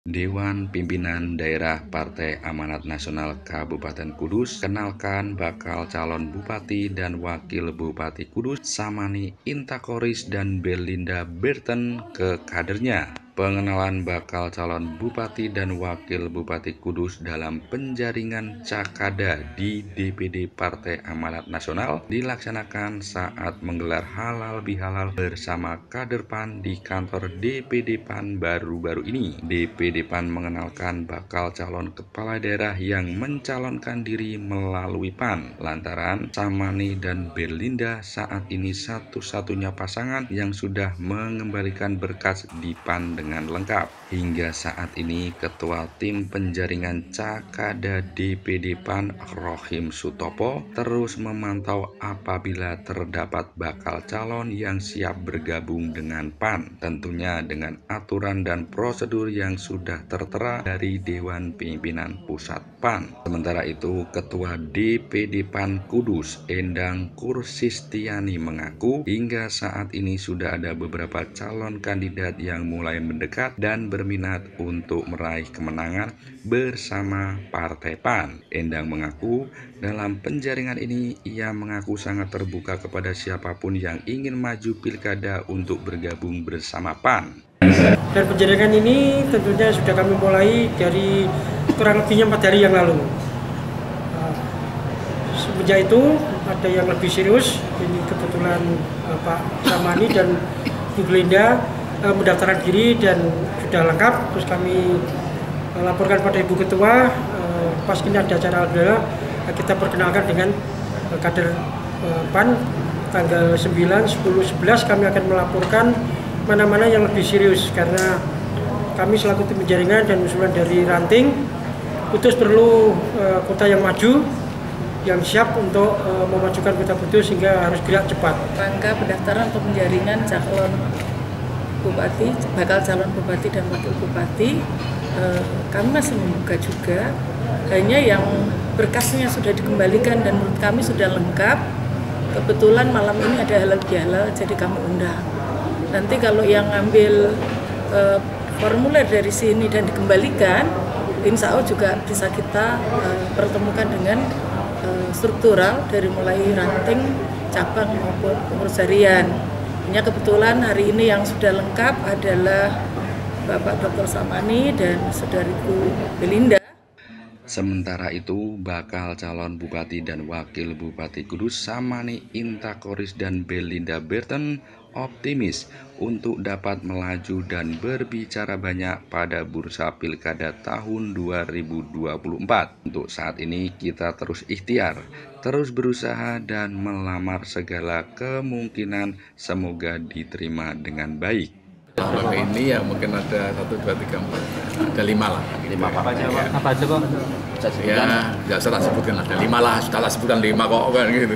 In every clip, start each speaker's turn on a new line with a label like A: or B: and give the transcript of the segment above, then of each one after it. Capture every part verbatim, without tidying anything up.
A: Dewan Pimpinan Daerah Partai Amanat Nasional Kabupaten Kudus kenalkan bakal calon Bupati dan Wakil Bupati Kudus Samani Intakoris dan Belinda Burton ke kadernya. Pengenalan bakal calon Bupati dan Wakil Bupati Kudus dalam penjaringan Cakada di D P D Partai Amanat Nasional dilaksanakan saat menggelar halal bihalal bersama kader P A N di kantor D P D P A N baru-baru ini. D P D P A N mengenalkan bakal calon kepala daerah yang mencalonkan diri melalui P A N lantaran Samani dan Belinda saat ini satu-satunya pasangan yang sudah mengembalikan berkas di P A N dengan dengan lengkap. Hingga saat ini Ketua Tim Penjaringan Cakada D P D P A N Rohim Sutopo terus memantau apabila terdapat bakal calon yang siap bergabung dengan P A N, tentunya dengan aturan dan prosedur yang sudah tertera dari Dewan Pimpinan Pusat P A N. Sementara itu, Ketua D P D P A N Kudus Endang Kursistiani mengaku hingga saat ini sudah ada beberapa calon kandidat yang mulai mendekat dan berminat untuk meraih kemenangan bersama Partai P A N. Endang mengaku dalam penjaringan ini ia mengaku sangat terbuka kepada siapapun yang ingin maju pilkada untuk bergabung bersama P A N.
B: Dan penjaringan ini tentunya sudah kami mulai dari kurang lebihnya empat hari yang lalu. Semenjak itu ada yang lebih serius, ini kebetulan Pak Samani dan Bu Belinda mendaftarkan diri dan sudah lengkap. Terus kami laporkan pada Ibu Ketua, pas ini ada acara alhamdulillah kita perkenalkan dengan kader P A N. Tanggal sembilan, sepuluh, sebelas kami akan melaporkan mana-mana yang lebih serius, karena kami selaku tim penjaringan dan usulan dari ranting Kudus perlu uh, kota yang maju, yang siap untuk uh, memajukan kota Kudus sehingga harus gerak cepat.
C: Rangka pendaftaran untuk penjaringan calon bupati, bakal calon bupati dan wakil bupati, uh, kami masih membuka juga. Hanya yang berkasnya sudah dikembalikan dan menurut kami sudah lengkap. Kebetulan malam ini ada halal bihalal, jadi kami undang. Nanti kalau yang ngambil uh, formulir dari sini dan dikembalikan, insya Allah juga bisa kita uh, pertemukan dengan uh, struktural dari mulai ranting, cabang maupun pengurus harian. Hanya kebetulan hari ini yang sudah lengkap adalah Bapak Doktor Samani dan Saudariku Belinda.
A: Sementara itu, bakal calon Bupati dan Wakil Bupati Kudus Samani Intakoris dan Belinda Burton optimis untuk dapat melaju dan berbicara banyak pada bursa pilkada tahun dua ribu dua puluh empat. Untuk saat ini kita terus ikhtiar, terus berusaha dan melamar segala kemungkinan, semoga diterima dengan baik.
D: Kalau ini ya mungkin ada satu, dua, tiga, empat, ada lima lah.
E: Lima apa aja Pak? Apa aja Pak?
D: Ya, nggak usah tak sebutkan, ada lima lah, sudah tak sebutkan lima kok kan gitu.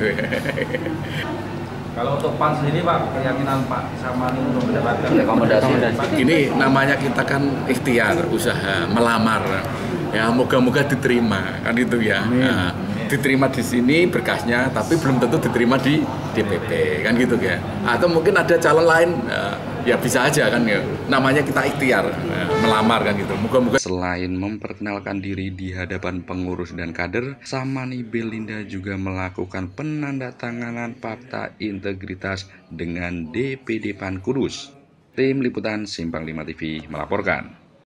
E: Kalau untuk P A N sendiri Pak, keyakinan Pak Samani untuk mendapatkan rekomendasi.
D: Ini namanya kita kan ikhtiar, usaha, melamar. Ya, moga-moga diterima kan itu ya. Nah, diterima di sini berkasnya, tapi belum tentu diterima di D P P kan gitu ya. Atau mungkin ada calon lain. Ya bisa aja kan ya, namanya kita ikhtiar ya, melamar kan gitu. Moga-moga.
A: Selain memperkenalkan diri di hadapan pengurus dan kader, Samani Belinda juga melakukan penandatanganan fakta integritas dengan D P D P A N Kudus. Tim Liputan Simpang lima T V melaporkan.